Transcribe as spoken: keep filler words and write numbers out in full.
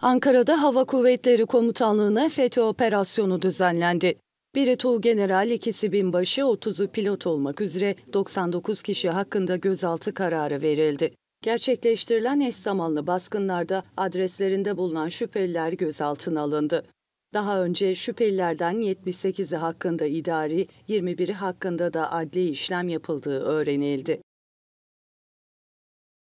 Ankara'da Hava Kuvvetleri Komutanlığı'na FETÖ operasyonu düzenlendi. Biri Tuğgeneral, ikisi binbaşı, otuzu pilot olmak üzere doksan dokuz kişi hakkında gözaltı kararı verildi. Gerçekleştirilen eş zamanlı baskınlarda adreslerinde bulunan şüpheliler gözaltına alındı. Daha önce şüphelilerden yetmiş sekizi hakkında idari, yirmi biri hakkında da adli işlem yapıldığı öğrenildi.